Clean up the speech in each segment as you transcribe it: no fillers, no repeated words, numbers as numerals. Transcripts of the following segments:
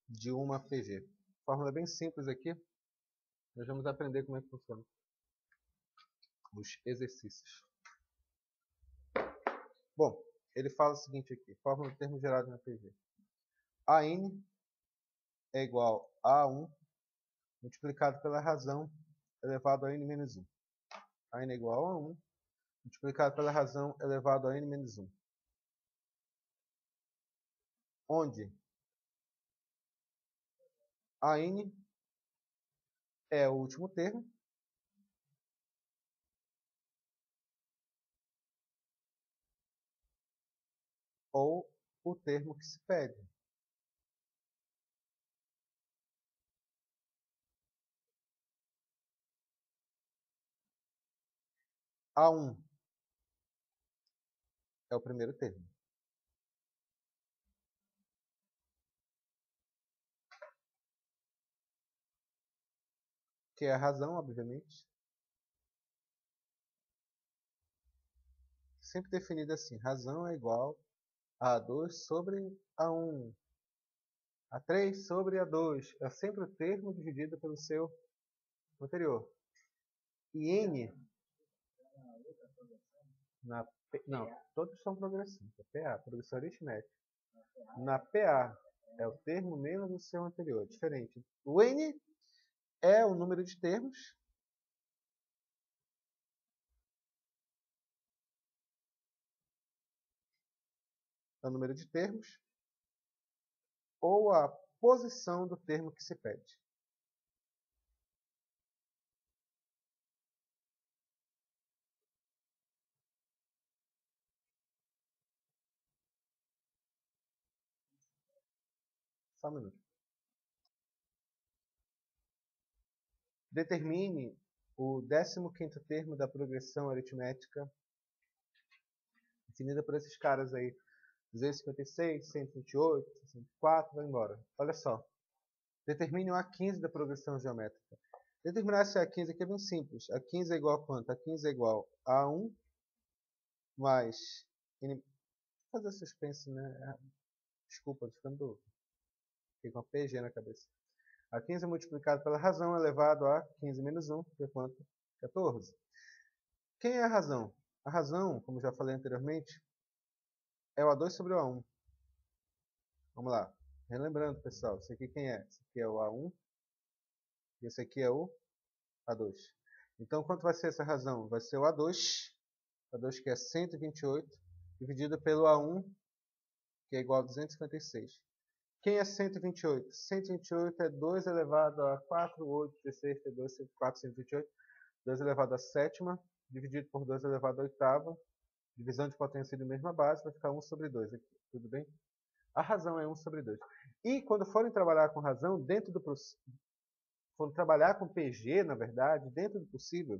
de uma PG. Fórmula bem simples aqui. Nós vamos aprender como é que funciona os exercícios. Bom, ele fala o seguinte aqui. Fórmula do termo gerado na PG. AN é igual a A1 multiplicado pela razão elevado a n menos 1. AN é igual a 1 multiplicado pela razão elevado a n menos 1. Onde AN é o último termo ou o termo que se pede. A1 é o primeiro termo. Que é a razão, obviamente. Sempre definida assim. Razão é igual a A2 sobre A1. A3 sobre A2. É sempre o termo dividido pelo seu anterior. E N... Não, todos são progressivos. PA, progressão aritmética. Na PA é o termo menos o seu anterior. Diferente. O N é o número de termos. É o número de termos. Ou a posição do termo que se pede. Só um minuto. Determine o 15º termo da progressão aritmética definida por esses caras aí. 256, 128, 64, vai embora. Olha só. Determine o A15 da progressão geométrica. Determinar esse A15 aqui é bem simples. A15 é igual a quanto? A15 é igual a 1 mais... Vou fazer suspense, né? Desculpa, fiquei com a PG na cabeça. A15 é multiplicado pela razão elevado a 15 menos 1, que é quanto? 14. Quem é a razão? A razão, como já falei anteriormente, é o A2 sobre o A1. Vamos lá. Relembrando, pessoal, esse aqui quem é? Esse aqui é o A1 e esse aqui é o A2. Então, quanto vai ser essa razão? Vai ser o A2 que é 128, dividido pelo A1, que é igual a 256. Quem é 128? 128 é 2 elevado a 4, 8, 16, 32, 104, 128. 2 elevado a sétima, dividido por 2 elevado a oitava. Divisão de potência de mesma base, vai ficar 1 sobre 2 aqui. Tudo bem? A razão é 1 sobre 2. E quando forem trabalhar com razão, quando trabalhar com PG, na verdade, dentro do possível,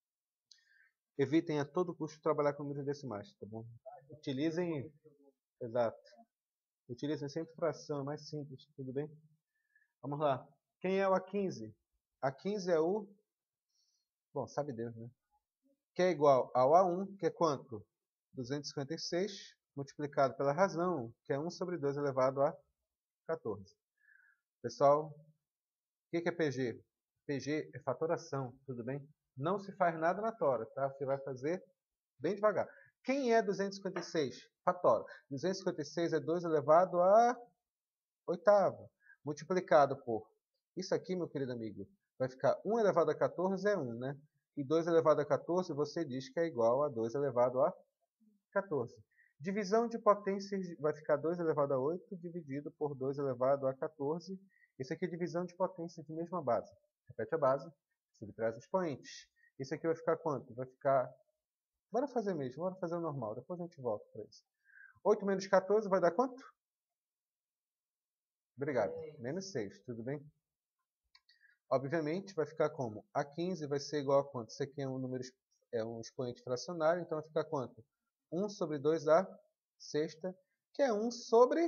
evitem a todo custo trabalhar com números decimais, tá bom? Utilizem... Exato. Utilizem sempre fração, é mais simples, tudo bem? Vamos lá. Quem é o A15? A15 é o... Bom, sabe Deus, né? Que é igual ao A1, que é quanto? 256, multiplicado pela razão, que é 1 sobre 2 elevado a 14. Pessoal, o que é PG? PG é fatoração, tudo bem? Não se faz nada na tora, tá? Você vai fazer bem devagar. Quem é 256? Fatora. 256 é 2 elevado a oitava, multiplicado por... Isso aqui, meu querido amigo, vai ficar 1 elevado a 14 é 1, né? E 2 elevado a 14 você diz que é igual a 2 elevado a 14. Divisão de potências vai ficar 2 elevado a 8 dividido por 2 elevado a 14. Isso aqui é divisão de potência de mesma base. Repete a base, subtrai os expoentes. Isso aqui vai ficar quanto? Vai ficar... Bora fazer mesmo, bora fazer o normal, depois a gente volta para isso. 8 menos 14 vai dar quanto? Obrigado. Menos 6, tudo bem? Obviamente vai ficar como? A15 vai ser igual a quanto? Isso aqui é um número, é um expoente fracionário, então vai ficar quanto? 1 sobre 2 a sexta, que é 1 sobre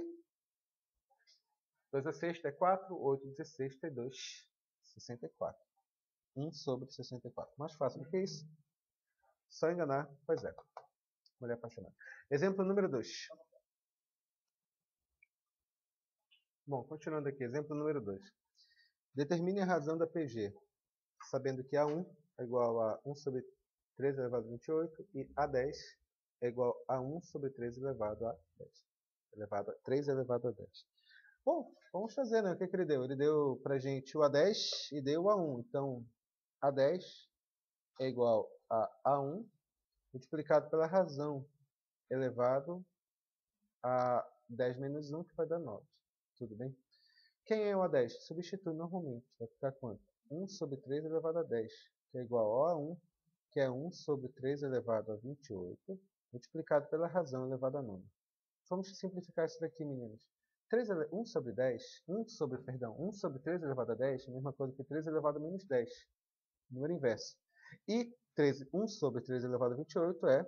2 a sexta é 4, 8 16 é 2, 64. 1 sobre 64. Mais fácil do que isso? Só enganar, pois é. Mulher apaixonada. Exemplo número 2. Bom, continuando aqui, exemplo número 2. Determine a razão da PG, sabendo que A1 é igual a 1 sobre 3 elevado a 28 e A10 é igual a 1 sobre 3 elevado a 10. 3 elevado a 10. Bom, vamos fazer, né? O que ele deu? Ele deu pra gente o A10 e deu o A1. Então, A10 é igual a A1 multiplicado pela razão elevado a 10 menos 1, que vai dar 9. Tudo bem? Quem é o A10? Substitui normalmente. Vai ficar quanto? 1 sobre 3 elevado a 10, que é igual a A1, que é 1 sobre 3 elevado a 28, multiplicado pela razão elevado a 9. Vamos simplificar isso daqui, meninos. 1 sobre 1 sobre 3 elevado a 10 é a mesma coisa que 3 elevado a menos 10. Número inverso. E 1 sobre 3 elevado a 28 é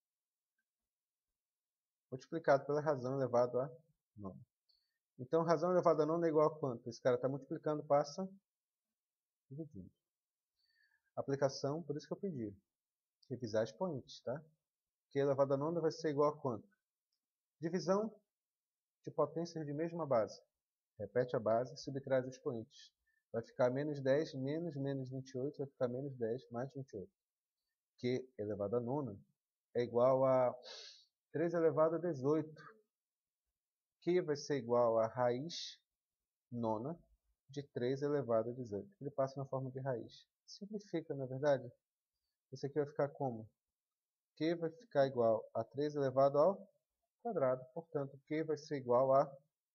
multiplicado pela razão elevado a 9. Então, razão elevada a 9 é igual a quanto? Esse cara está multiplicando, passa dividindo. Aplicação, por isso que eu pedi. Revisar expoentes, tá? Que elevado a 9 vai ser igual a quanto? Divisão de potências de mesma base. Repete a base, subtrai os expoentes. Vai ficar menos 10, menos 28, vai ficar menos 10, mais 28. Que elevado a 9 é igual a 3 elevado a 18. Que vai ser igual a raiz nona de 3 elevado a 18. Ele passa na forma de raiz. Simplifica, na verdade. Esse aqui vai ficar como? Q vai ficar igual a 3 elevado ao quadrado. Portanto, Q vai ser igual a...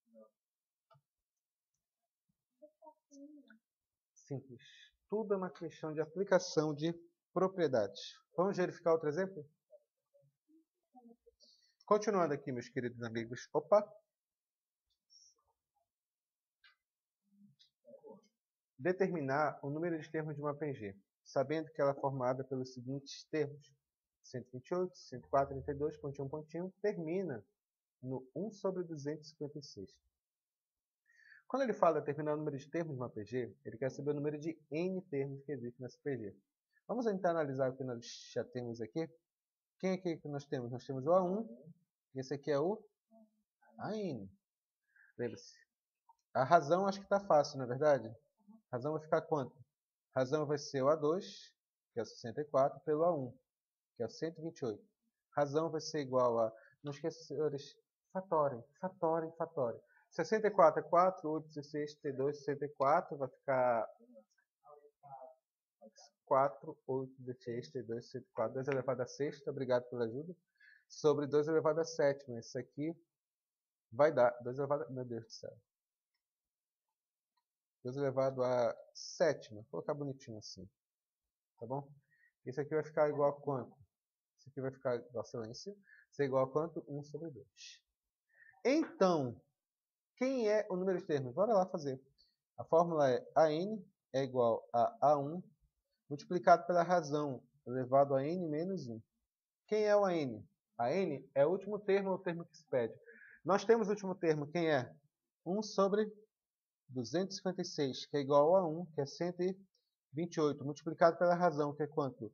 Simples. Tudo é uma questão de aplicação de propriedades. Vamos verificar outro exemplo? Continuando aqui, meus queridos amigos. Opa! Determinar o número de termos de uma PG, sabendo que ela é formada pelos seguintes termos. 128, 104, 32, pontinho, pontinho, termina no 1 sobre 256. Quando ele fala determinar o número de termos de uma PG, ele quer saber o número de N termos que existem nessa PG. Vamos então analisar o que nós já temos aqui. Quem aqui que nós temos? Nós temos o A1, e esse aqui é o AN. Lembre-se. A razão acho que está fácil, não é verdade? A razão vai ficar quanto? A razão vai ser o A2, que é o 64, pelo A1, que é o 128. A razão vai ser igual a... Não esqueça, senhores, fatorem. 64 é 4, 8, 16, 32, 64, vai ficar 4, 8, 16, 32, 64, 2 elevado a sexta, obrigado pela ajuda, sobre 2 elevado a sétima. Isso aqui vai dar 2 elevado a... Meu Deus do céu. 2 elevado a sétima. Vou colocar bonitinho assim. Tá bom? Isso aqui vai ficar igual a quanto? Isso aqui vai ficar igual a silêncio. Isso é igual a quanto? 1 sobre 2. Então, quem é o número de termos? Bora lá fazer. A fórmula é AN é igual a A1 multiplicado pela razão elevado a N menos 1. Quem é o AN? AN é o último termo, ou o termo que se pede. Nós temos o último termo, quem é? 1 sobre 256, que é igual a 1, que é 128, multiplicado pela razão, que é quanto?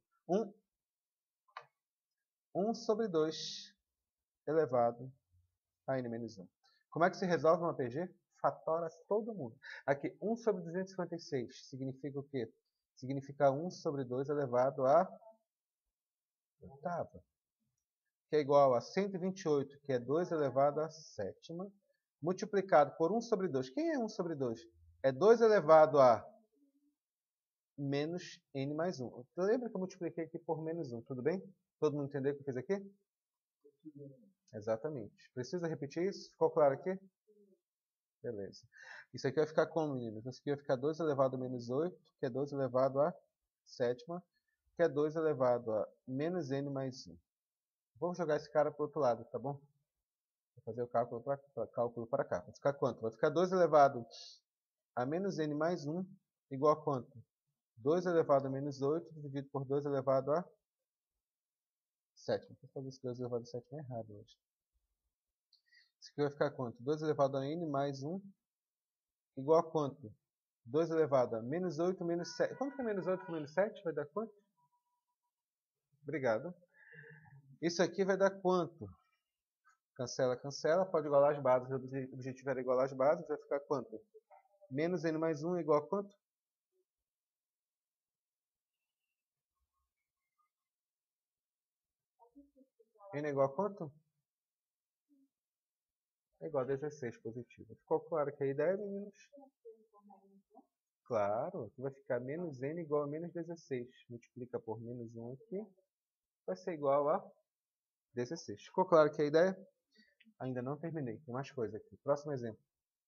1 sobre 2 elevado a N menos 1. Como é que se resolve uma PG? Fatora todo mundo. Aqui, 1 sobre 256 significa o quê? Significa 1 sobre 2 elevado a oitava, que é igual a 128, que é 2 elevado a sétima, multiplicado por 1 sobre 2. Quem é 1 sobre 2? É 2 elevado a menos n mais 1. Lembra que eu multipliquei aqui por menos 1, tudo bem? Todo mundo entendeu o que eu fiz aqui? Exatamente. Precisa repetir isso? Ficou claro aqui? Beleza. Isso aqui vai ficar como, meninos? Isso aqui vai ficar 2 elevado a menos 8, que é 2 elevado a sétima, que é 2 elevado a menos n mais 1. Vamos jogar esse cara para o outro lado, tá bom? Vou fazer o cálculo para cá. Vai ficar quanto? Vai ficar 2 elevado a menos n mais 1 igual a quanto? 2 elevado a menos 8 dividido por 2 elevado a sétima. Vou fazer esse 2 elevado a sétima errado hoje. Isso aqui vai ficar quanto? 2 elevado a n mais 1 igual a quanto? 2 elevado a menos 8 menos 7. Quanto que é menos 8 com menos 7? Vai dar quanto? Obrigado. Isso aqui vai dar quanto? Cancela, cancela. Pode igualar as bases. O objetivo era igualar as bases. Vai ficar quanto? Menos n mais 1 é igual a quanto? N é igual a quanto? É igual a 16 positivo. Ficou claro que a ideia, meninos? Claro, aqui vai ficar menos n igual a menos 16. Multiplica por menos 1 aqui. Vai ser igual a 16. Ficou claro que a ideia? Ainda não terminei. Tem mais coisa aqui. Próximo exemplo.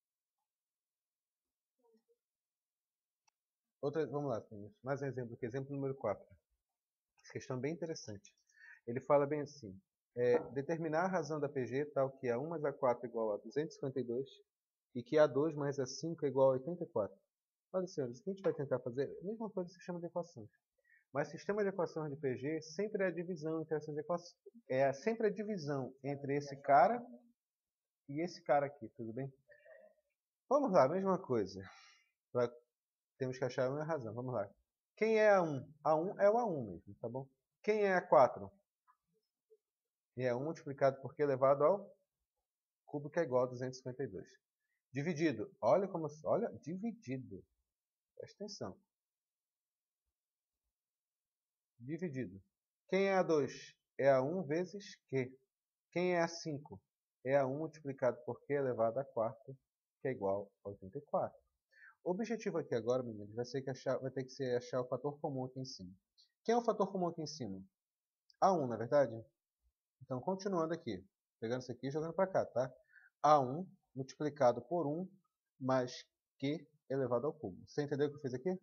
Vamos lá, meninos. Mais um exemplo aqui. Exemplo número 4. Essa questão é bem interessante. Ele fala bem assim. Determinar a razão da PG tal que A1 mais A4 é igual a 252 e que A2 mais A5 é igual a 84. Olha, senhores, o que a gente vai tentar fazer? A mesma coisa que se chama de equações. Mas sistema de equações de PG sempre é a divisão entre essas equações. É sempre a divisão entre esse cara e esse cara aqui, tudo bem? Vamos lá, mesma coisa. Temos que achar uma razão, vamos lá. Quem é A1? A1 é o A1 mesmo, tá bom? Quem é A4? É 1 multiplicado por Q elevado ao cubo, que é igual a 252. Dividido. Olha, dividido. Presta atenção. Dividido. Quem é A2? É A1 vezes Q. Quem é A5? É A1 multiplicado por Q elevado a quarta, que é igual a 84. O objetivo aqui agora, meninos, vai ter que ser achar o fator comum aqui em cima. Quem é o fator comum aqui em cima? A1, não é verdade? Então, continuando aqui. Pegando isso aqui e jogando para cá, tá? A1 multiplicado por 1 mais Q elevado ao cubo. Você entendeu o que eu fiz aqui? Deixa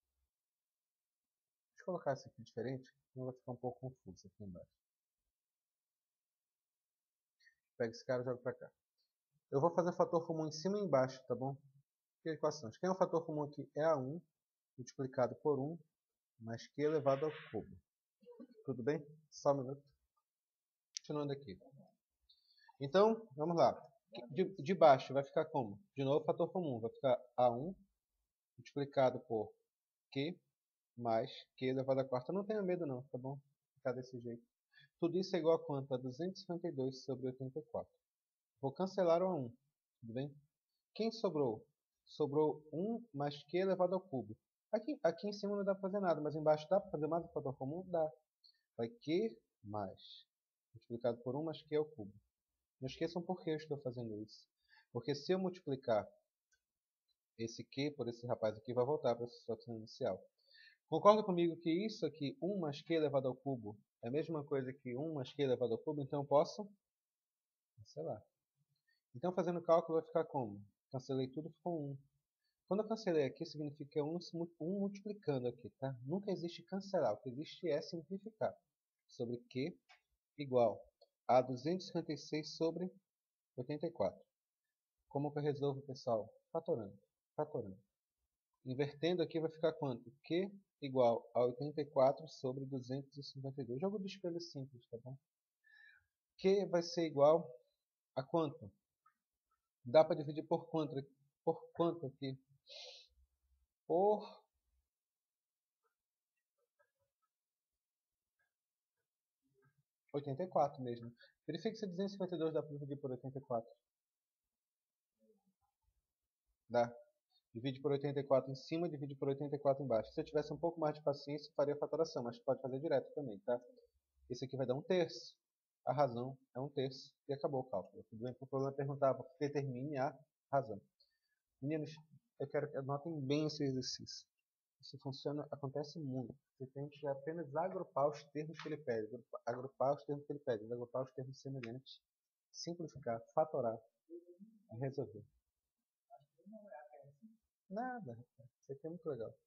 eu colocar isso aqui diferente, senão vai ficar um pouco confuso aqui embaixo. Pega esse cara e joga para cá. Eu vou fazer o fator comum em cima e embaixo, tá bom? Que equações? Quem é o fator comum aqui? É A1 multiplicado por 1 mais Q elevado ao cubo. Tudo bem? Só um minuto. Continuando aqui. Então, vamos lá. De baixo vai ficar como? De novo, fator comum. Vai ficar A1 multiplicado por Q mais Q elevado à quarta. Não tenha medo não, tá bom? Ficar desse jeito. Tudo isso é igual a quanto? A 252 sobre 84. Vou cancelar o A1. Tudo bem? Quem sobrou? Sobrou 1 mais Q elevado ao cubo. Aqui em cima não dá para fazer nada, mas embaixo dá para fazer mais um fator comum? Dá. Vai Q mais multiplicado por 1 mais Q ao cubo. Não esqueçam por que eu estou fazendo isso. Porque se eu multiplicar esse Q por esse rapaz aqui, vai voltar para a situação inicial. Concorda comigo que isso aqui, 1 mais Q elevado ao cubo, é a mesma coisa que 1 mais Q elevado ao cubo, então eu posso cancelar. Então, fazendo o cálculo, vai ficar como? Cancelei tudo, ficou 1. Quando eu cancelei aqui, significa que é 1 multiplicando aqui, tá? Nunca existe cancelar, o que existe é simplificar. Sobre Q igual a 256 sobre 84. Como que eu resolvo, pessoal? Fatorando. Fatorando. Invertendo aqui vai ficar quanto? Q igual a 84 sobre 252. Jogo do espelho simples, tá bom? Q vai ser igual a quanto? Dá para dividir por quanto aqui? Por 84 mesmo. Verifique se 252 dá para dividir por 84. Dá. Divide por 84 em cima, divide por 84 embaixo. Se eu tivesse um pouco mais de paciência, faria a fatoração, mas pode fazer direto também, tá? Esse aqui vai dar 1/3. A razão é 1/3 e acabou o cálculo. Tudo bem? O problema é perguntar porque determine a razão. Meninos, eu quero que anotem bem esse exercício. Isso acontece muito. Você tem que apenas agrupar os termos que ele pede. Agrupar os termos que ele pede. Agrupar os termos semelhantes. Simplificar, fatorar e resolver. Nada, rapaz. Isso aqui é muito legal.